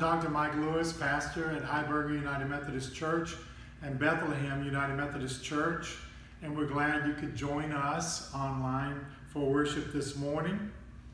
Dr. Mike Lewis, pastor at Heiberger United Methodist Church and Bethlehem United Methodist Church, and we're glad you could join us online for worship this morning.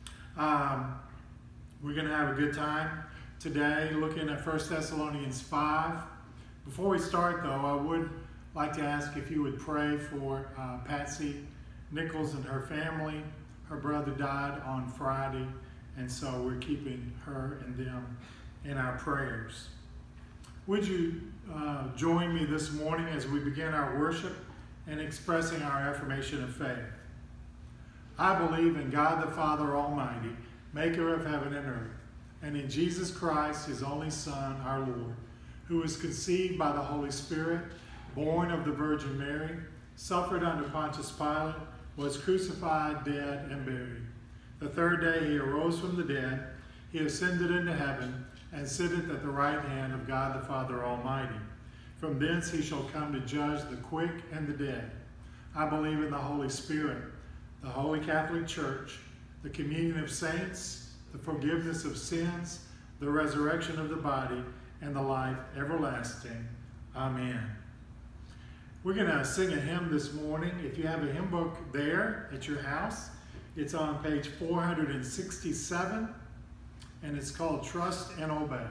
We're going to have a good time today looking at 1 Thessalonians 5. Before we start, though, I would like to ask if you would pray for Patsy Nichols and her family. Her brother died on Friday, and so we're keeping her and them in our prayers. Would you join me this morning as we begin our worship and expressing our affirmation of faith? I believe in God the Father Almighty, maker of heaven and earth, and in Jesus Christ, his only Son, our Lord, who was conceived by the Holy Spirit, born of the Virgin Mary, suffered under Pontius Pilate, was crucified, dead, and buried. The third day he arose from the dead. He ascended into heaven and sitteth at the right hand of God the Father Almighty. From thence he shall come to judge the quick and the dead. I believe in the Holy Spirit, the Holy Catholic Church, the communion of saints, the forgiveness of sins, the resurrection of the body, and the life everlasting. Amen. We're going to sing a hymn this morning. If you have a hymn book there at your house, it's on page 467, and it's called Trust and Obey.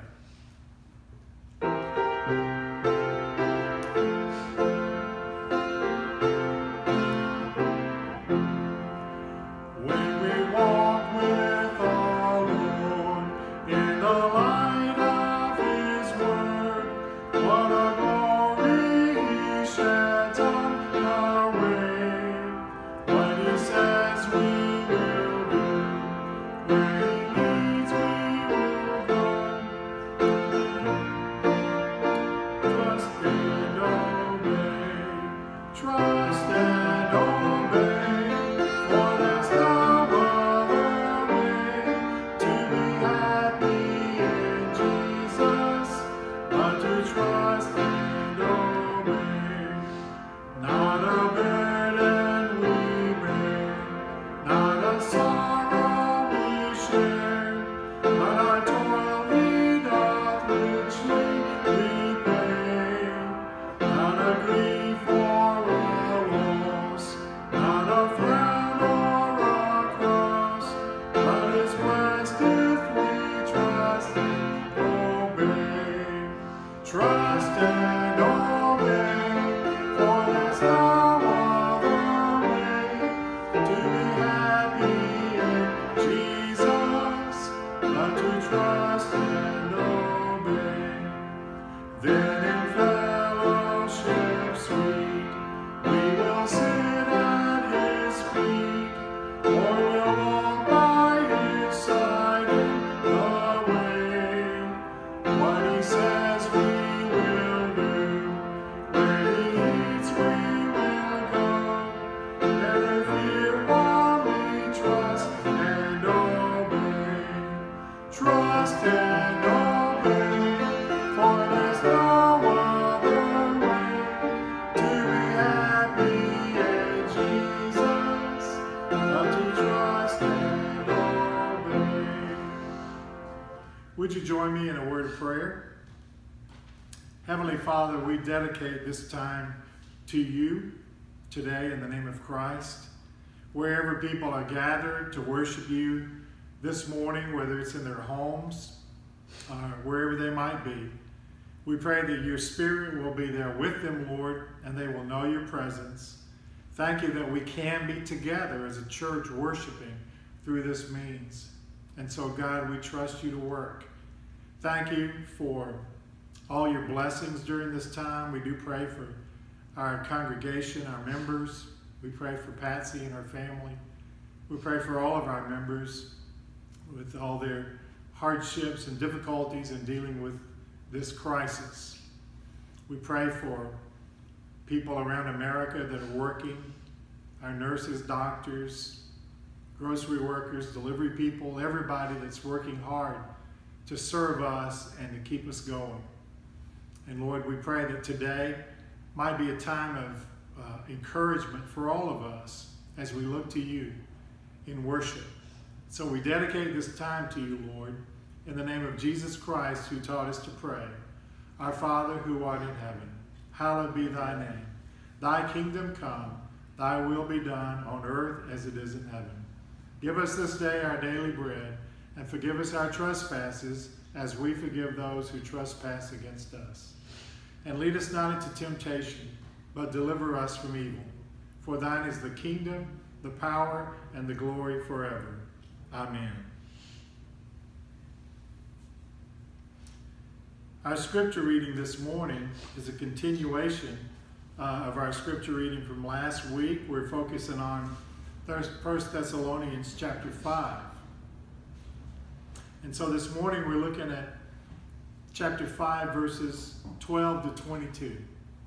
Would you join me in a word of prayer? Heavenly Father, we dedicate this time to you today in the name of Christ. Wherever people are gathered to worship you this morning, whether it's in their homes, wherever they might be, we pray that your Spirit will be there with them, Lord, and they will know your presence. Thank you that we can be together as a church worshiping through this means. And so, God, we trust you to work. Thank you for all your blessings during this time. We do pray for our congregation, our members. We pray for Patsy and her family. We pray for all of our members with all their hardships and difficulties in dealing with this crisis. We pray for people around America that are working, our nurses, doctors, grocery workers, delivery people, everybody that's working hard to serve us and to keep us going. And Lord, we pray that today might be a time of encouragement for all of us as we look to you in worship. So we dedicate this time to you, Lord, in the name of Jesus Christ, who taught us to pray. Our Father, who art in heaven, hallowed be thy name. Thy kingdom come, thy will be done on earth as it is in heaven. Give us this day our daily bread, and forgive us our trespasses, as we forgive those who trespass against us. And lead us not into temptation, but deliver us from evil. For thine is the kingdom, the power, and the glory forever. Amen. Our scripture reading this morning is a continuation of our scripture reading from last week. We're focusing on 1 Thessalonians chapter 5. And so this morning we're looking at chapter 5, verses 12 to 22.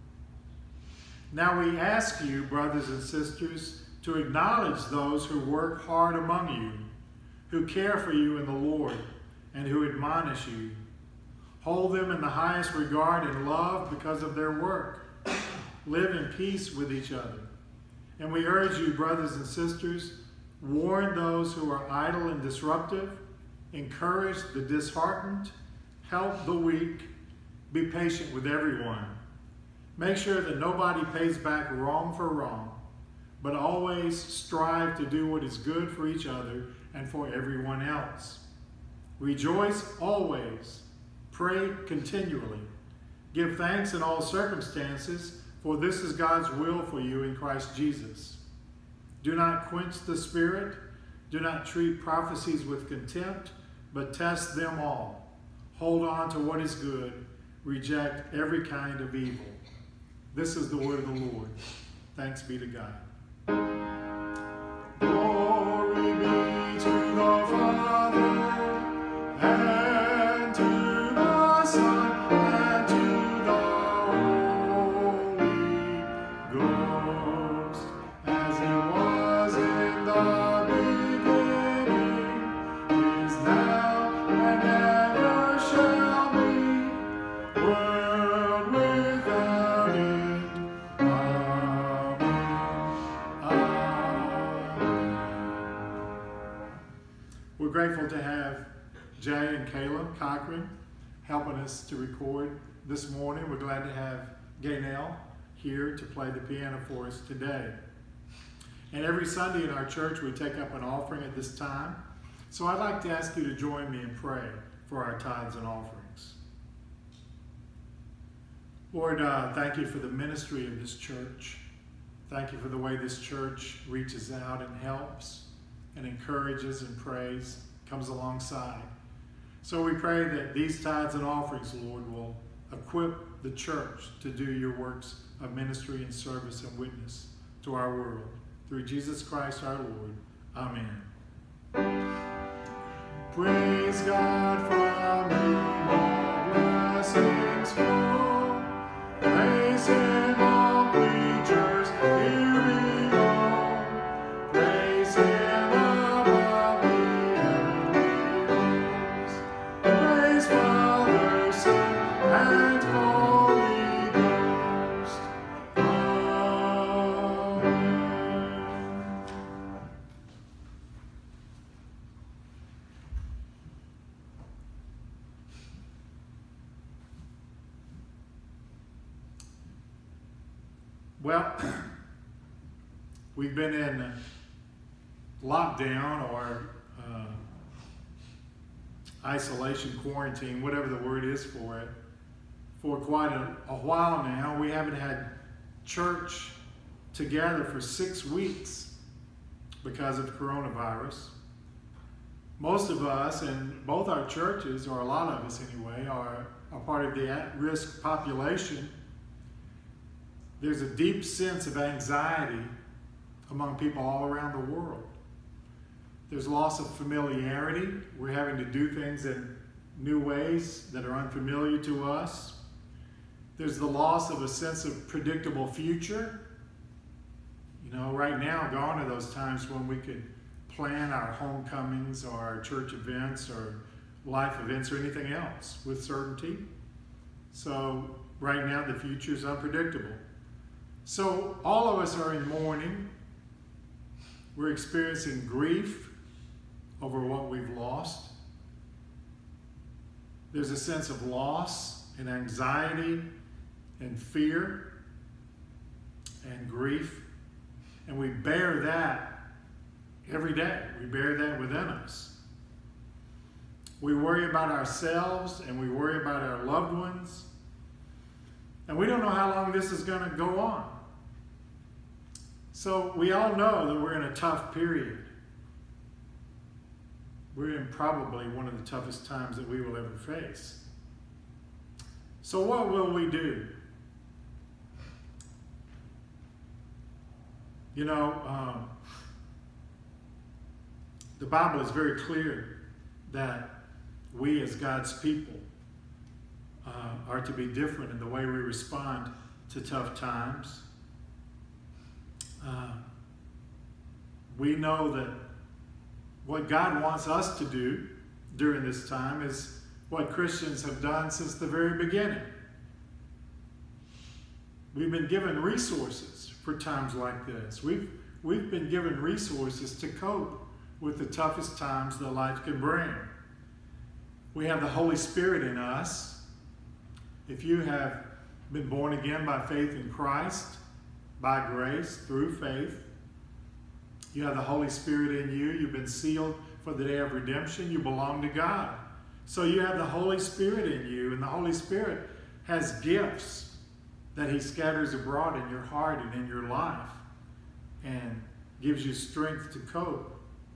Now we ask you, brothers and sisters, to acknowledge those who work hard among you, who care for you in the Lord, and who admonish you. Hold them in the highest regard and love because of their work. Live in peace with each other. And we urge you, brothers and sisters, warn those who are idle and disruptive, encourage the disheartened, help the weak, be patient with everyone. Make sure that nobody pays back wrong for wrong, but always strive to do what is good for each other and for everyone else. Rejoice always. Pray continually. Give thanks in all circumstances, for this is God's will for you in Christ Jesus. Do not quench the Spirit. Do not treat prophecies with contempt, but test them all. Hold on to what is good. Reject every kind of evil. This is the word of the Lord. Thanks be to God. Glory be to the Father, and to the Son, and to the Holy Ghost, as it was in the beginning, is now, and ever shall be, world without end. Amen. Amen. We're grateful to have Jay and Caleb Cochran helping us to record this morning. We're glad to have Gaynell here to play the piano for us today. And every Sunday in our church we take up an offering at this time. So I'd like to ask you to join me in prayer for our tithes and offerings. Lord, thank you for the ministry of this church. Thank you for the way this church reaches out and helps and encourages and prays, comes alongside. So we pray that these tithes and offerings, Lord, will equip the church to do your works of ministry and service and witness to our world. Through Jesus Christ our Lord. Amen. Praise God from whom all blessings flow. Praise Him, all creatures here below. Praise Him above the heavenly hosts. Praise Father, Son, and Holy Ghost. Amen. Well, we've been in lockdown or isolation, quarantine, whatever the word is for it, for quite a while now. We haven't had church together for 6 weeks because of the coronavirus. Most of us, and both our churches, or a lot of us anyway, are a part of the at-risk population. There's a deep sense of anxiety among people all around the world. There's loss of familiarity. We're having to do things in new ways that are unfamiliar to us. There's the loss of a sense of predictable future. You know, right now, gone are those times when we could plan our homecomings or our church events or life events or anything else with certainty. So right now, the future is unpredictable. So all of us are in mourning. We're experiencing grief over what we've lost. There's a sense of loss and anxiety and fear and grief. And we bear that every day. We bear that within us. We worry about ourselves and we worry about our loved ones. And we don't know how long this is going to go on. So we all know that we're in a tough period. We're in probably one of the toughest times that we will ever face. So what will we do? You know, the Bible is very clear that we as God's people are to be different in the way we respond to tough times. We know that what God wants us to do during this time is what Christians have done since the very beginning. We've been given resources for times like this. We've been given resources to cope with the toughest times that life can bring. We have the Holy Spirit in us. If you have been born again by faith in Christ, by grace, through faith, you have the Holy Spirit in you. You've been sealed for the day of redemption. You belong to God. So you have the Holy Spirit in you, and the Holy Spirit has gifts that He scatters abroad in your heart and in your life and gives you strength to cope.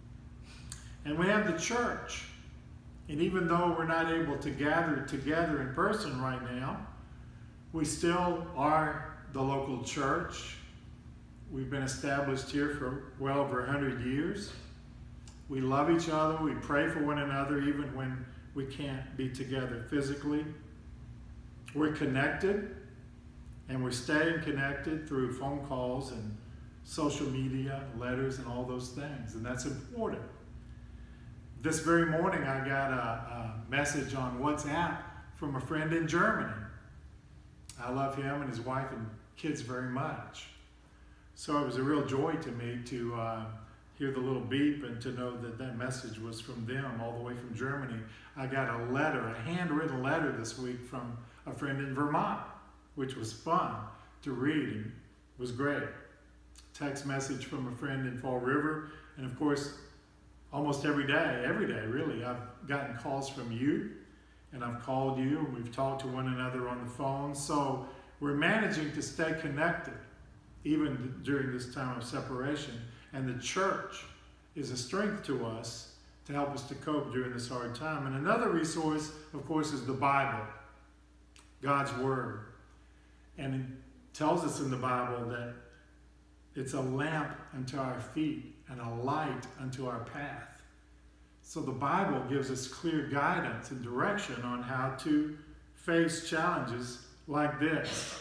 And we have the church. And even though we're not able to gather together in person right now, we still are the local church. We've been established here for well over 100 years. We love each other. We pray for one another even when we can't be together physically. We're connected, and we're staying connected through phone calls and social media, letters, and all those things, and that's important. This very morning, I got a message on WhatsApp from a friend in Germany. I love him and his wife and kids very much. So it was a real joy to me to hear the little beep and to know that that message was from them all the way from Germany. I got a letter, a handwritten letter this week from a friend in Vermont, which was fun to read and was great. Text message from a friend in Fall River, and of course, almost every day really, I've gotten calls from you, and I've called you, and we've talked to one another on the phone. So we're managing to stay connected, even during this time of separation. And the church is a strength to us to help us to cope during this hard time. And another resource, of course, is the Bible, God's Word. And it tells us in the Bible that it's a lamp unto our feet and a light unto our path. So the Bible gives us clear guidance and direction on how to face challenges like this.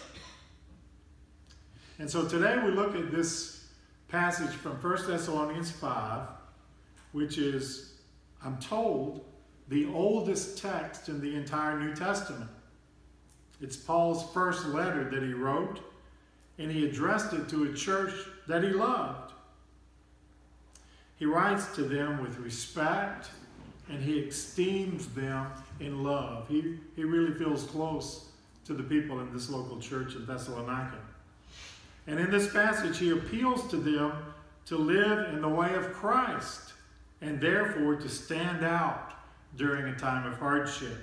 And so today we look at this passage from 1 Thessalonians 5, which is, I'm told, the oldest text in the entire New Testament. It's Paul's first letter that he wrote, and he addressed it to a church that he loved. He writes to them with respect, and he esteems them in love. He really feels close to the people in this local church in Thessalonica. And in this passage, he appeals to them to live in the way of Christ, and therefore to stand out during a time of hardship.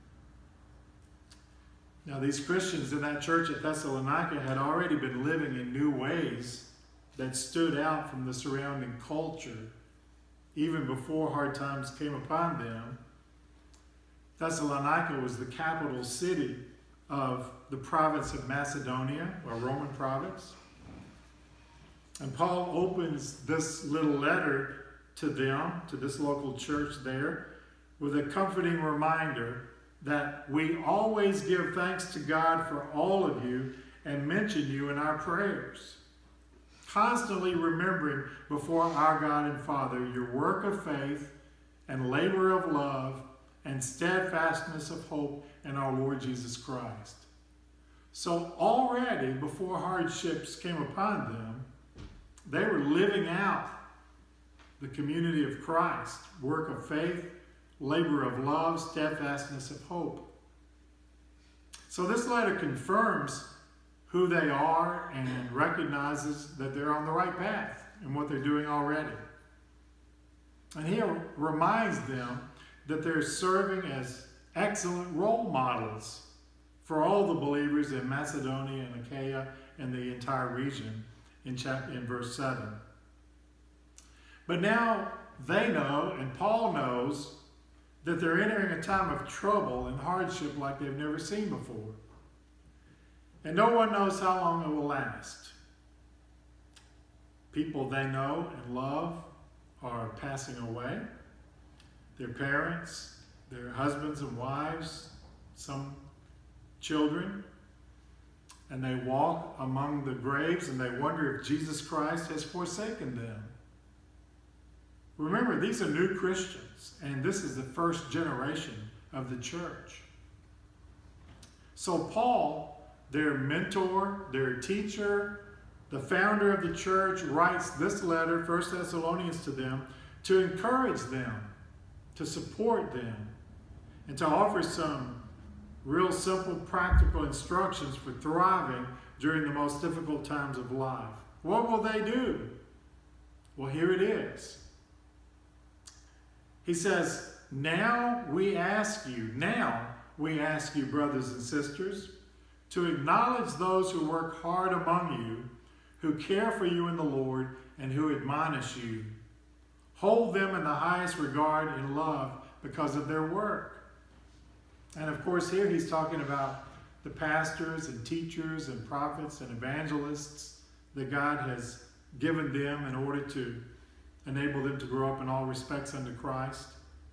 Now, these Christians in that church at Thessalonica had already been living in new ways that stood out from the surrounding culture, even before hard times came upon them. Thessalonica was the capital city of the province of Macedonia, or Roman province. And Paul opens this little letter to them, to this local church there, with a comforting reminder that we always give thanks to God for all of you and mention you in our prayers, constantly remembering before our God and Father your work of faith and labor of love and steadfastness of hope in our Lord Jesus Christ. So already before hardships came upon them, they were living out the community of Christ, work of faith, labor of love, steadfastness of hope. So this letter confirms who they are and recognizes that they're on the right path in what they're doing already. And he reminds them that they're serving as excellent role models for all the believers in Macedonia and Achaia and the entire region in verse 7. But now they know, and Paul knows, that they're entering a time of trouble and hardship like they've never seen before. And no one knows how long it will last. People they know and love are passing away. Their parents, their husbands and wives, some children. And they walk among the graves and they wonder if Jesus Christ has forsaken them. Remember, these are new Christians, and this is the first generation of the church. So Paul, their mentor, their teacher, the founder of the church, writes this letter, 1 Thessalonians, to them to encourage them, to support them, and to offer some real simple, practical instructions for thriving during the most difficult times of life. What will they do? Well, here it is. He says, now we ask you, brothers and sisters, to acknowledge those who work hard among you, who care for you in the Lord, and who admonish you. Hold them in the highest regard and love because of their work. And of course, here he's talking about the pastors and teachers and prophets and evangelists that God has given them in order to enable them to grow up in all respects unto Christ.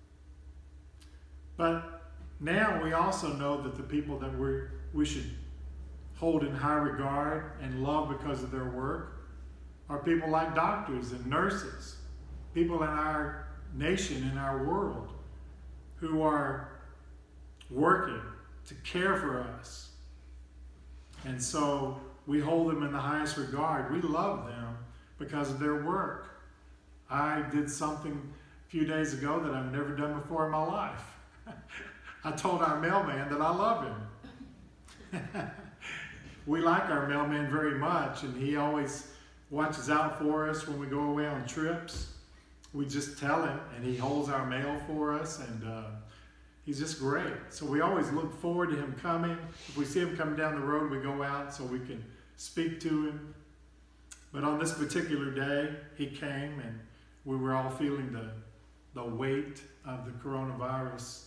But now we also know that the people that we should hold in high regard and love because of their work are people like doctors and nurses, people in our nation, in our world, who are working to care for us. And so we hold them in the highest regard. We love them because of their work. I did something a few days ago that I've never done before in my life. I told our mailman that I love him. We like our mailman very much, and he always watches out for us when we go away on trips. We just tell him, and he holds our mail for us, and he's just great. So we always look forward to him coming. If we see him coming down the road, we go out so we can speak to him. But on this particular day, he came, and we were all feeling the weight of the coronavirus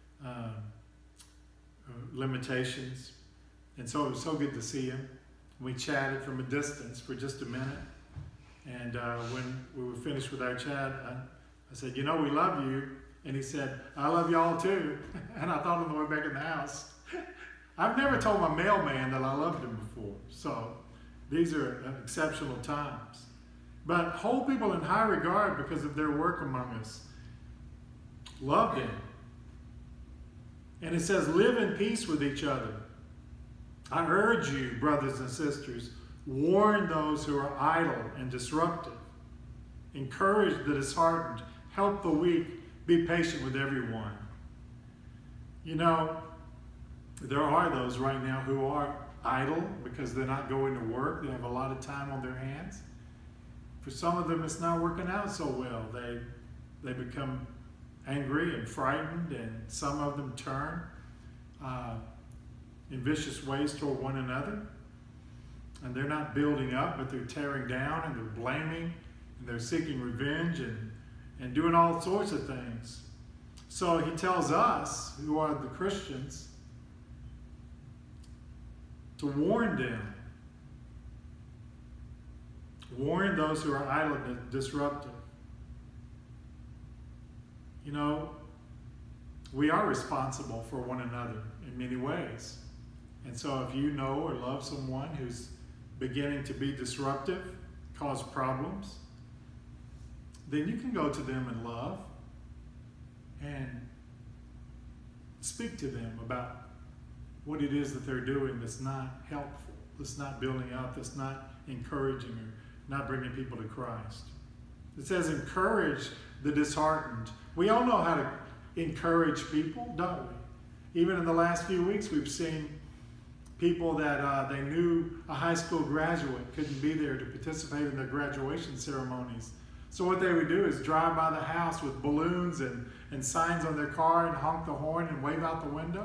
limitations. And so it was so good to see him. We chatted from a distance for just a minute. And when we were finished with our chat, I said, you know, we love you. And he said, I love y'all too. And I thought on the way back in the house, I've never told my mailman that I loved him before. So these are exceptional times. But hold people in high regard because of their work among us. Love them. And it says, live in peace with each other. I urge you, brothers and sisters, warn those who are idle and disruptive. Encourage the disheartened. Help the weak. Be patient with everyone. You know, there are those right now who are idle because they're not going to work. They have a lot of time on their hands. For some of them, it's not working out so well. They become angry and frightened, and some of them turn in vicious ways toward one another. And they're not building up, but they're tearing down, and they're blaming, and they're seeking revenge, and doing all sorts of things. So he tells us, who are the Christians, to warn them. Warn those who are idle and disruptive. You know, we are responsible for one another in many ways. And so if you know or love someone who's beginning to be disruptive, cause problems, then you can go to them in love and speak to them about what it is that they're doing that's not helpful, that's not building up, that's not encouraging or not bringing people to Christ. It says encourage the disheartened. We all know how to encourage people, don't we? Even in the last few weeks, we've seen people that they knew a high school graduate couldn't be there to participate in their graduation ceremonies. So what they would do is drive by the house with balloons and signs on their car and honk the horn and wave out the window.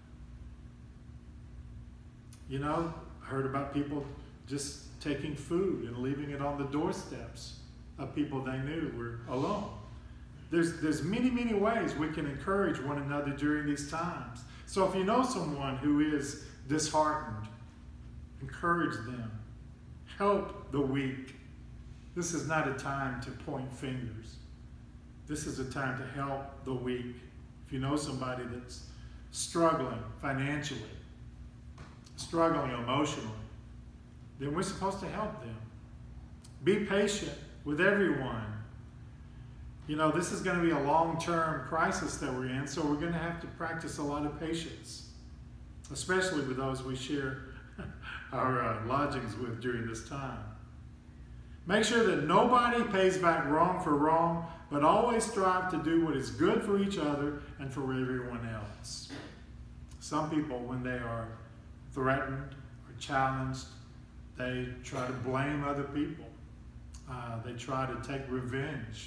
You know, I heard about people just taking food and leaving it on the doorsteps of people they knew were alone. There's many, many ways we can encourage one another during these times. So if you know someone who is disheartened, encourage them. Help the weak. This is not a time to point fingers. This is a time to help the weak. If you know somebody that's struggling financially, struggling emotionally, then we're supposed to help them. Be patient with everyone. You know, this is going to be a long-term crisis that we're in, so we're going to have to practice a lot of patience, especially with those we share our lodgings with during this time. Make sure that nobody pays back wrong for wrong, but always strive to do what is good for each other and for everyone else. Some people, when they are threatened or challenged, they try to blame other people. They try to take revenge.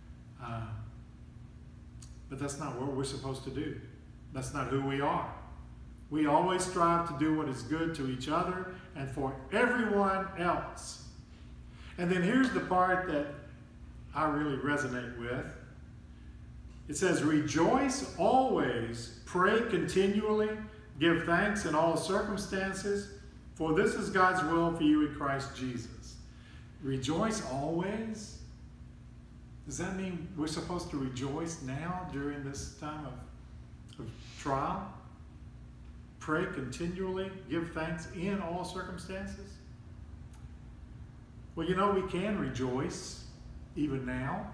But that's not what we're supposed to do. That's not who we are. We always strive to do what is good to each other and for everyone else. And then here's the part that I really resonate with. It says, rejoice always, pray continually, give thanks in all circumstances, for this is God's will for you in Christ Jesus. Rejoice always? Does that mean we're supposed to rejoice now during this time of trial? Pray continually, give thanks in all circumstances? Well, you know, we can rejoice even now.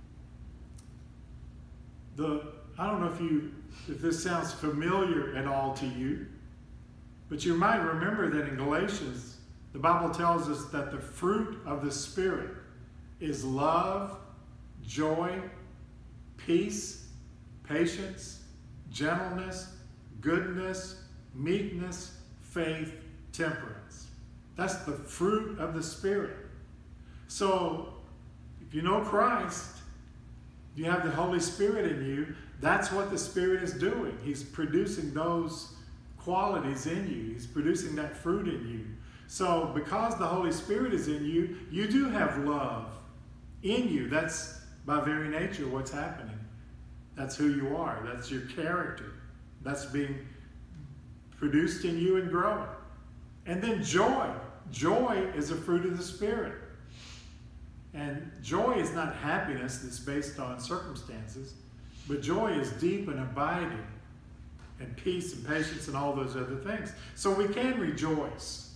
I don't know if this sounds familiar at all to you, but you might remember that in Galatians, the Bible tells us that the fruit of the Spirit is love, joy, peace, patience, gentleness, goodness, meekness, faith, temperance. That's the fruit of the Spirit. So, if you know Christ, you have the Holy Spirit in you, that's what the Spirit is doing. He's producing those qualities in you. He's producing that fruit in you. So, because the Holy Spirit is in you, you do have love in you. That's by very nature what's happening. That's who you are. That's your character. That's being produced in you and growing. And then joy. Joy is a fruit of the Spirit. And joy is not happiness that's based on circumstances, but joy is deep and abiding, and peace and patience and all those other things. So we can rejoice.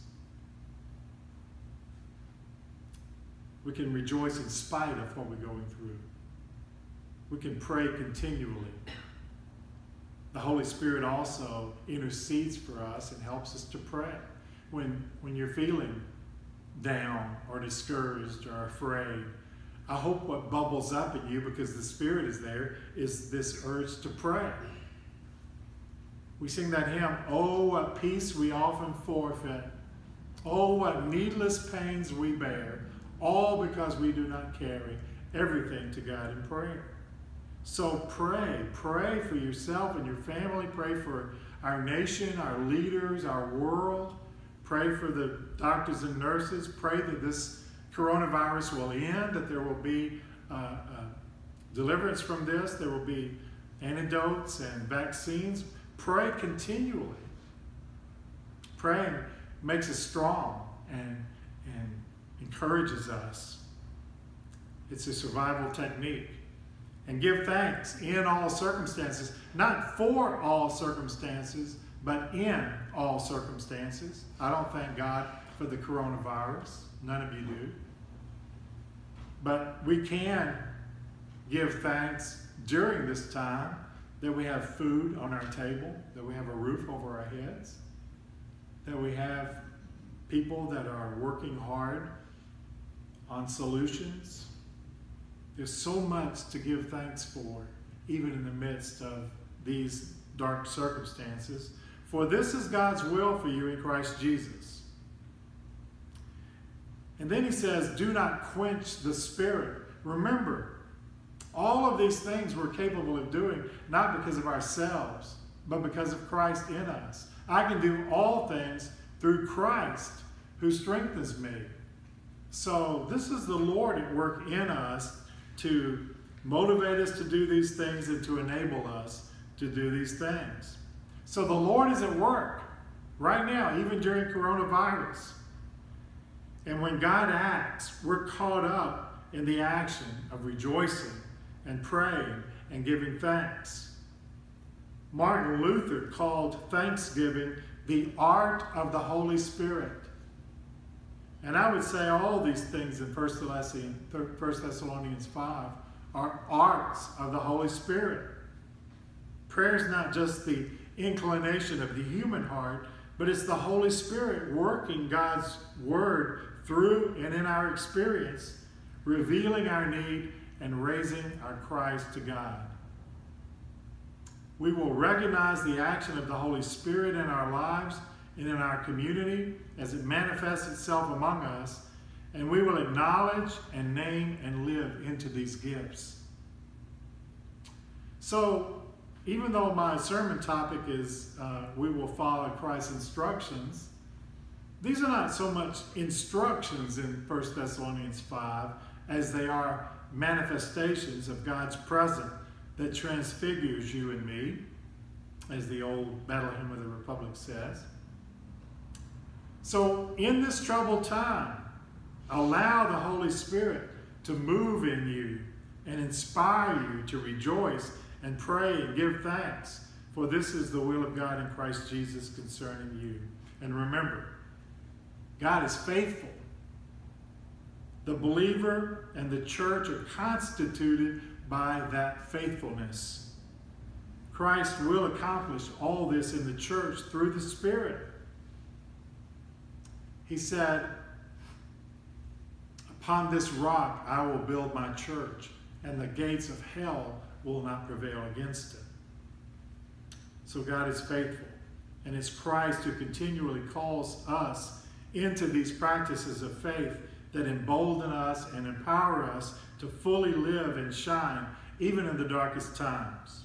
We can rejoice in spite of what we're going through. We can pray continually. The Holy Spirit also intercedes for us and helps us to pray. When you're feeling down or discouraged or afraid, I hope what bubbles up in you, because the Spirit is there, is this urge to pray. We sing that hymn, "Oh, what peace we often forfeit. Oh, what needless pains we bear, all because we do not carry everything to God in prayer." So pray. Pray for yourself and your family. Pray for our nation, our leaders, our world. Pray for the doctors and nurses. Pray that this coronavirus will end, that there will be deliverance from this. There will be antidotes and vaccines. Pray continually. Praying makes us strong and encourages us. It's a survival technique. And give thanks in all circumstances, not for all circumstances, but in all circumstances. I don't thank God for the coronavirus. None of you do. But we can give thanks during this time that we have food on our table, that we have a roof over our heads, that we have people that are working hard on solutions. There's so much to give thanks for even in the midst of these dark circumstances. For this is God's will for you in Christ Jesus. And then he says, do not quench the Spirit. Remember, all of these things we're capable of doing, not because of ourselves, but because of Christ in us. I can do all things through Christ who strengthens me. So this is the Lord at work in us to motivate us to do these things and to enable us to do these things. So the Lord is at work right now, even during coronavirus. And when God acts, we're caught up in the action of rejoicing and praying and giving thanks. Martin Luther called thanksgiving the art of the Holy Spirit. And I would say all these things in 1 Thessalonians 5 are arts of the Holy Spirit. Prayer is not just the inclination of the human heart, but it's the Holy Spirit working God's word through and in our experience, revealing our need and raising our cries to God. We will recognize the action of the Holy Spirit in our lives and in our community as it manifests itself among us, and we will acknowledge and name and live into these gifts. So, even though my sermon topic is we will follow Christ's instructions, these are not so much instructions in 1 Thessalonians 5 as they are manifestations of God's presence that transfigures you and me, as the old Battle Hymn of the Republic says. So in this troubled time, allow the Holy Spirit to move in you and inspire you to rejoice and pray and give thanks, for this is the will of God in Christ Jesus concerning you. And remember, God is faithful. The believer and the church are constituted by that faithfulness. Christ will accomplish all this in the church through the Spirit. He said, upon this rock I will build my church, and the gates of hell will not prevail against it. So God is faithful, and it's Christ who continually calls us into these practices of faith that embolden us and empower us to fully live and shine even in the darkest times.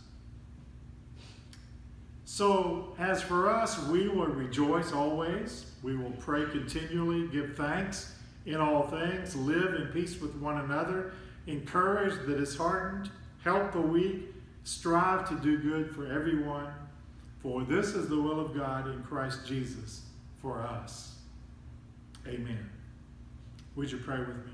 So as for us, we will rejoice always. We will pray continually, give thanks in all things, live in peace with one another, encourage the disheartened, help the weak, strive to do good for everyone, for this is the will of God in Christ Jesus for us. Amen. Would you pray with me?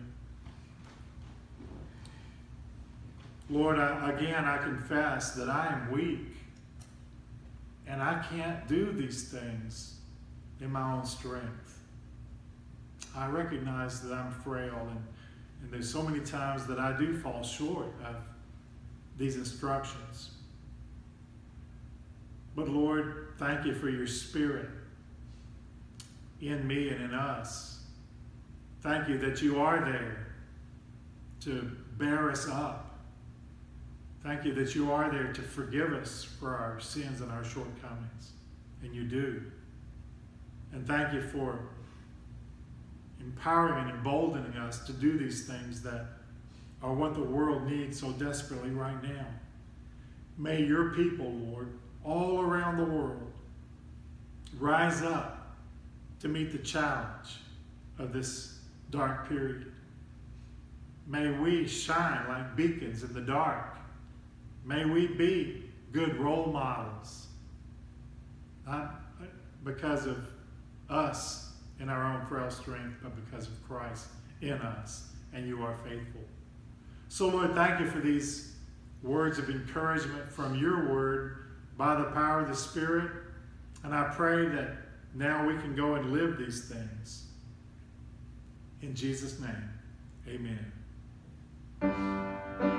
Lord, again, I confess that I am weak and I can't do these things in my own strength. I recognize that I'm frail and there's so many times that I do fall short of these instructions. But Lord, thank you for your Spirit in me and in us. Thank you that you are there to bear us up. Thank you that you are there to forgive us for our sins and our shortcomings. And you do. And thank you for empowering and emboldening us to do these things that are what the world needs so desperately right now. May your people, Lord, all around the world, rise up to meet the challenge of this dark period. May we shine like beacons in the dark. May we be good role models, not because of us in our own frail strength, but because of Christ in us, and you are faithful. So, Lord, thank you for these words of encouragement from your word by the power of the Spirit, and I pray that now we can go and live these things. In Jesus' name, amen.